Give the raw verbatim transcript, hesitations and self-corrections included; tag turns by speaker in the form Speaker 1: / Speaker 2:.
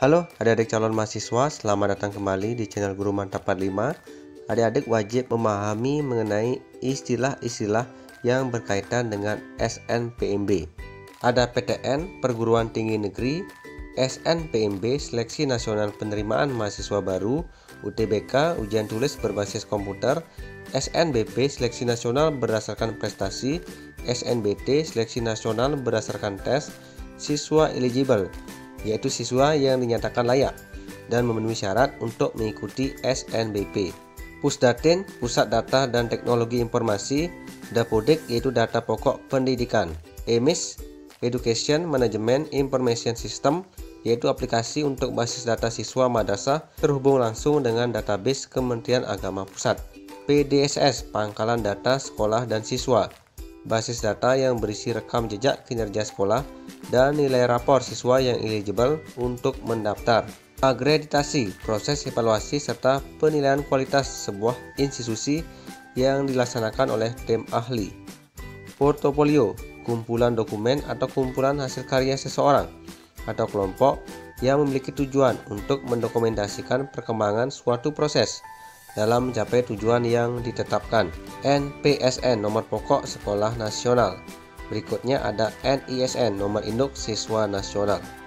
Speaker 1: Halo adik-adik calon mahasiswa, selamat datang kembali di channel Guru Mantap empat puluh lima. Adik-adik wajib memahami mengenai istilah-istilah yang berkaitan dengan S N P M B. Ada P T N, Perguruan Tinggi Negeri, S N P M B, Seleksi Nasional Penerimaan Mahasiswa Baru, U T B K, Ujian Tulis Berbasis Komputer, S N B P, Seleksi Nasional Berdasarkan Prestasi, S N B T, Seleksi Nasional Berdasarkan Tes, Siswa Eligible, yaitu siswa yang dinyatakan layak dan memenuhi syarat untuk mengikuti S N B P. Pusdatin, Pusat Data dan Teknologi Informasi, Dapodik, yaitu data pokok pendidikan. E M I S, Education Management Information System, yaitu aplikasi untuk basis data siswa madrasah terhubung langsung dengan database Kementerian Agama Pusat. P D S S, Pangkalan Data Sekolah dan Siswa, basis data yang berisi rekam jejak kinerja sekolah dan nilai rapor siswa yang eligible untuk mendaftar. Akreditasi, proses evaluasi serta penilaian kualitas sebuah institusi yang dilaksanakan oleh tim ahli. Portofolio, kumpulan dokumen atau kumpulan hasil karya seseorang atau kelompok yang memiliki tujuan untuk mendokumentasikan perkembangan suatu proses dalam mencapai tujuan yang ditetapkan. N P S N, nomor pokok sekolah nasional. Berikutnya ada N I S N, nomor induk siswa nasional.